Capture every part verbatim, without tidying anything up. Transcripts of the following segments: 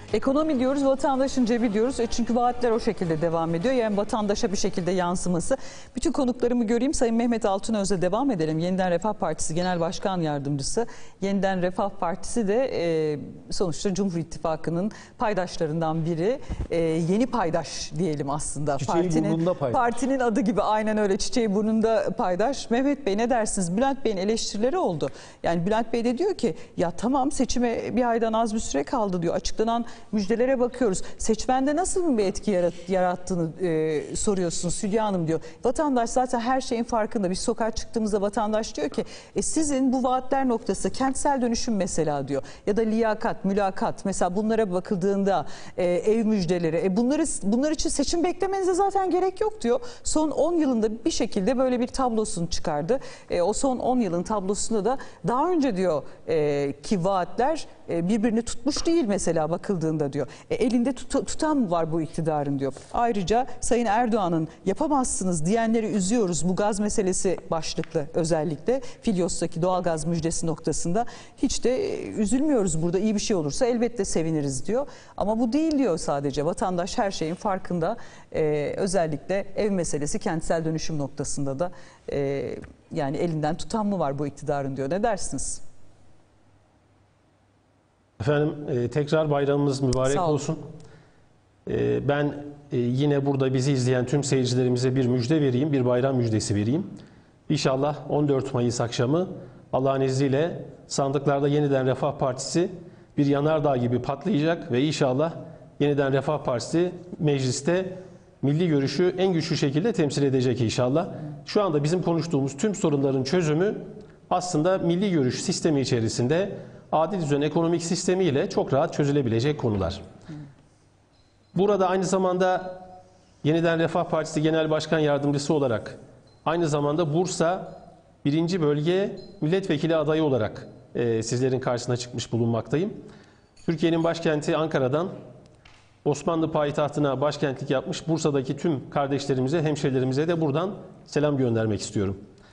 Ekonomi diyoruz, vatandaşın cebi diyoruz. E çünkü vaatler o şekilde devam ediyor. Yani vatandaşa bir şekilde yansıması. Bütün konuklarımı göreyim. Sayın Mehmet Altınöz'le devam edelim. Yeniden Refah Partisi Genel Başkan Yardımcısı. Yeniden Refah Partisi de e, sonuçta Cumhur İttifakı'nın paydaşlarından biri. E, yeni paydaş diyelim aslında. Çiçeği partinin, burnunda paydaş. Partinin adı gibi aynen öyle, çiçeği burnunda paydaş. Mehmet Bey ne dersiniz? Bülent Bey'in eleştirileri oldu. Yani Bülent Bey de diyor ki ya tamam, seçime bir aydan az bir süre kaldı diyor. Açıklanan müjdelere bakıyoruz. Seçmende nasıl bir etki yarattığını e, soruyorsunuz Hülya Hanım diyor. Vatandaş zaten her şeyin farkında. Biz sokağa çıktığımızda vatandaş diyor ki e, sizin bu vaatler noktası kentsel dönüşüm mesela diyor. Ya da liyakat, mülakat mesela, bunlara bakıldığında e, ev müjdeleri. E, bunları bunlar için seçim beklemenize zaten gerek yok diyor. Son on yılında bir şekilde böyle bir tablosunu çıkardı. E, o son on yılın tablosunda da daha önce diyor e, ki vaatler e, birbirini tutmuş değil mesela bakıldığında diyor. E, elinde tut, tutan mı var bu iktidarın diyor. Ayrıca Sayın Erdoğan'ın yapamazsınız diyenleri üzüyoruz. Bu gaz meselesi başlıklı, özellikle Filyos'taki doğalgaz müjdesi noktasında hiç de e, üzülmüyoruz burada. İyi bir şey olursa elbette seviniriz diyor. Ama bu değil diyor sadece. Vatandaş her şeyin farkında. E, özellikle ev meselesi, kentsel dönüşüm noktasında da e, yani elinden tutan mı var bu iktidarın diyor. Ne dersiniz? Efendim e, tekrar bayramımız mübarek olsun. E, ben e, yine burada bizi izleyen tüm seyircilerimize bir müjde vereyim, bir bayram müjdesi vereyim. İnşallah on dört Mayıs akşamı Allah'ın izniyle sandıklarda Yeniden Refah Partisi bir yanardağ gibi patlayacak ve inşallah Yeniden Refah Partisi mecliste milli görüşü en güçlü şekilde temsil edecek inşallah. Şu anda bizim konuştuğumuz tüm sorunların çözümü aslında milli görüş sistemi içerisinde adil düzen ekonomik sistemiyle çok rahat çözülebilecek konular. Burada aynı zamanda Yeniden Refah Partisi Genel Başkan Yardımcısı olarak aynı zamanda Bursa birinci Bölge Milletvekili adayı olarak e, sizlerin karşısına çıkmış bulunmaktayım. Türkiye'nin başkenti Ankara'dan Osmanlı payitahtına başkentlik yapmış Bursa'daki tüm kardeşlerimize, hemşehrilerimize de buradan selam göndermek istiyorum.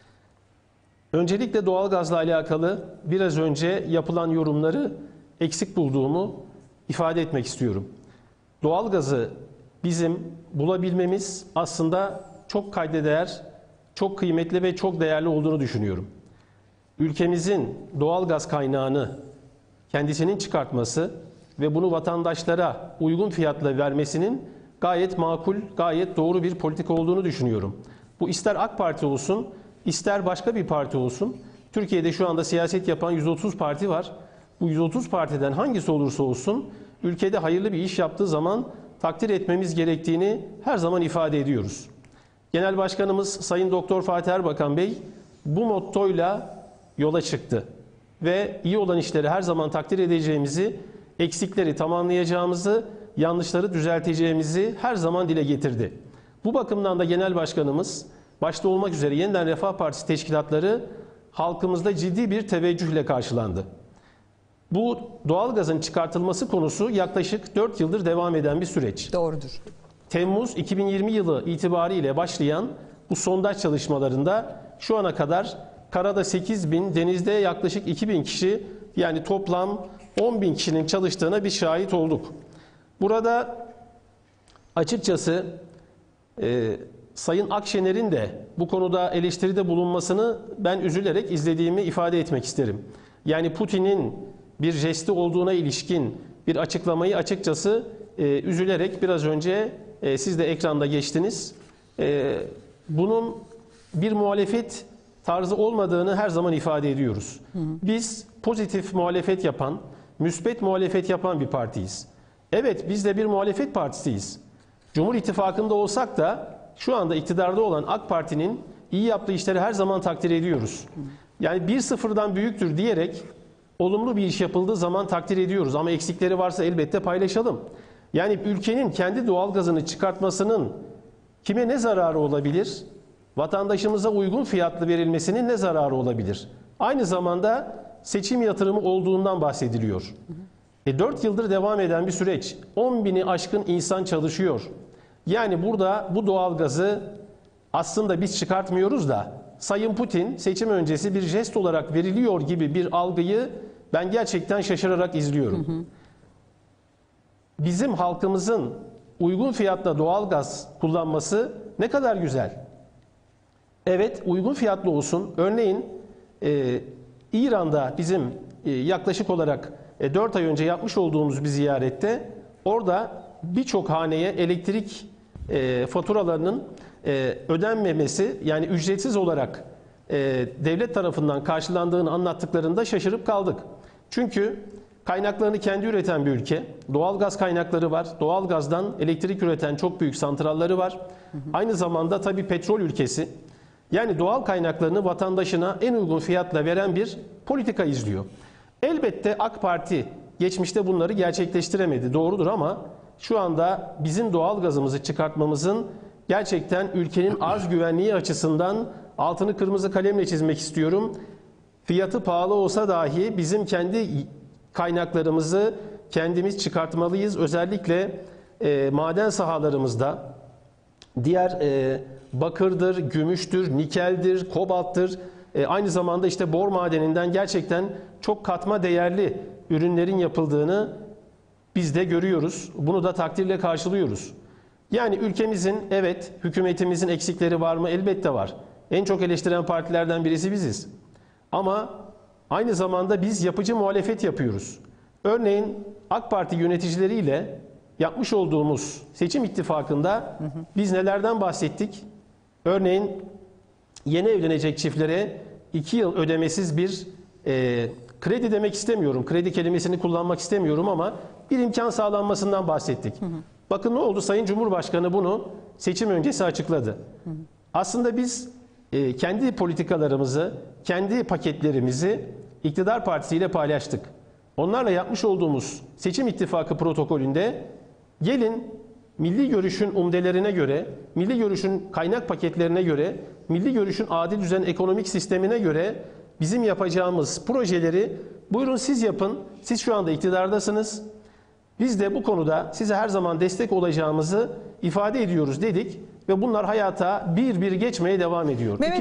Öncelikle doğalgazla alakalı biraz önce yapılan yorumları eksik bulduğumu ifade etmek istiyorum. Doğalgazı bizim bulabilmemiz aslında çok kayda değer, çok kıymetli ve çok değerli olduğunu düşünüyorum. Ülkemizin doğalgaz kaynağını kendisinin çıkartması ve bunu vatandaşlara uygun fiyatla vermesinin gayet makul, gayet doğru bir politika olduğunu düşünüyorum. Bu ister AK Parti olsun, ister başka bir parti olsun. Türkiye'de şu anda siyaset yapan yüz otuz parti var. Bu yüz otuz partiden hangisi olursa olsun ülkede hayırlı bir iş yaptığı zaman takdir etmemiz gerektiğini her zaman ifade ediyoruz. Genel Başkanımız Sayın Doktor Fatih Erbakan Bey bu mottoyla yola çıktı ve iyi olan işleri her zaman takdir edeceğimizi, eksikleri tamamlayacağımızı, yanlışları düzelteceğimizi her zaman dile getirdi. Bu bakımdan da Genel Başkanımız başta olmak üzere Yeniden Refah Partisi teşkilatları halkımızda ciddi bir teveccühle karşılandı. Bu doğalgazın çıkartılması konusu yaklaşık dört yıldır devam eden bir süreç. Doğrudur. Temmuz iki bin yirmi yılı itibariyle başlayan bu sondaj çalışmalarında şu ana kadar karada sekiz bin, denizde yaklaşık iki bin kişi, yani toplam on bin kişinin çalıştığına bir şahit olduk. Burada açıkçası e, Sayın Akşener'in de bu konuda eleştiride bulunmasını ben üzülerek izlediğimi ifade etmek isterim. Yani Putin'in bir jesti olduğuna ilişkin bir açıklamayı açıkçası e, üzülerek biraz önce e, siz de ekranda geçtiniz. E, bunun bir muhalefet tarzı olmadığını her zaman ifade ediyoruz. Hı hı. Biz pozitif muhalefet yapan, müspet muhalefet yapan bir partiyiz. Evet, biz de bir muhalefet partisiyiz. Cumhur İttifakı'nda olsak da şu anda iktidarda olan AK Parti'nin iyi yaptığı işleri her zaman takdir ediyoruz. Yani bir sıfırdan büyüktür diyerek olumlu bir iş yapıldığı zaman takdir ediyoruz. Ama eksikleri varsa elbette paylaşalım. Yani ülkenin kendi doğalgazını çıkartmasının kime ne zararı olabilir? Vatandaşımıza uygun fiyatlı verilmesinin ne zararı olabilir? Aynı zamanda seçim yatırımı olduğundan bahsediliyor. E, dört yıldır devam eden bir süreç. on bini aşkın insan çalışıyor. Yani burada bu doğalgazı aslında biz çıkartmıyoruz da Sayın Putin seçim öncesi bir jest olarak veriliyor gibi bir algıyı ben gerçekten şaşırarak izliyorum. Hı hı. bizim halkımızın uygun fiyatla doğalgaz kullanması ne kadar güzel. Evet, uygun fiyatlı olsun. Örneğin e, İran'da bizim e, yaklaşık olarak e, dört ay önce yapmış olduğumuz bir ziyarette orada birçok haneye elektrik e, faturalarının e, ödenmemesi, yani ücretsiz olarak e, devlet tarafından karşılandığını anlattıklarında şaşırıp kaldık. Çünkü kaynaklarını kendi üreten bir ülke. Doğalgaz kaynakları var. Doğalgazdan elektrik üreten çok büyük santralları var. Hı hı. Aynı zamanda tabii petrol ülkesi. Yani doğal kaynaklarını vatandaşına en uygun fiyatla veren bir politika izliyor. Elbette AK Parti geçmişte bunları gerçekleştiremedi. Doğrudur ama şu anda bizim doğal gazımızı çıkartmamızın gerçekten ülkenin arz güvenliği açısından altını kırmızı kalemle çizmek istiyorum. Fiyatı pahalı olsa dahi bizim kendi kaynaklarımızı kendimiz çıkartmalıyız. Özellikle e, maden sahalarımızda diğer e, bakırdır, gümüştür, nikeldir, kobalttır. E, aynı zamanda işte bor madeninden gerçekten çok katma değerli ürünlerin yapıldığını biz de görüyoruz. Bunu da takdirle karşılıyoruz. Yani ülkemizin, evet, hükümetimizin eksikleri var mı? Elbette var. En çok eleştiren partilerden birisi biziz. Ama aynı zamanda biz yapıcı muhalefet yapıyoruz. Örneğin AK Parti yöneticileriyle yapmış olduğumuz seçim ittifakında biz nelerden bahsettik? Örneğin yeni evlenecek çiftlere iki yıl ödemesiz bir e, kredi demek istemiyorum. Kredi kelimesini kullanmak istemiyorum ama bir imkan sağlanmasından bahsettik. Hı hı. Bakın ne oldu? Sayın Cumhurbaşkanı bunu seçim öncesi açıkladı. Hı hı. Aslında biz e, kendi politikalarımızı, kendi paketlerimizi iktidar partisiyle paylaştık. Onlarla yapmış olduğumuz seçim ittifakı protokolünde gelin milli görüşün umdelerine göre, milli görüşün kaynak paketlerine göre, milli görüşün adil düzen ekonomik sistemine göre bizim yapacağımız projeleri buyurun siz yapın. Siz şu anda iktidardasınız. Biz de bu konuda size her zaman destek olacağımızı ifade ediyoruz dedik ve bunlar hayata bir bir geçmeye devam ediyor. Mehmet